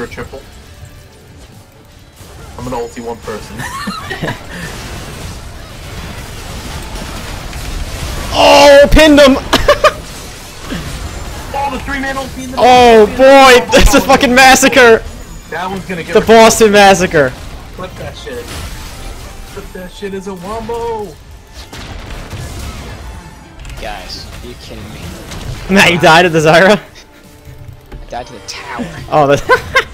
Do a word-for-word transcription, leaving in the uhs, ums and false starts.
for a triple. I'm gonna ulti one person. Oh, pinned him! Oh, the three-man ulti in the Oh boy, that's a fucking massacre! That one's gonna get The Boston Massacre. Clip that shit. Clip that shit as a wombo. Guys, are you kidding me? Matt, you died at the Zyra? I died to the tower. Oh, that's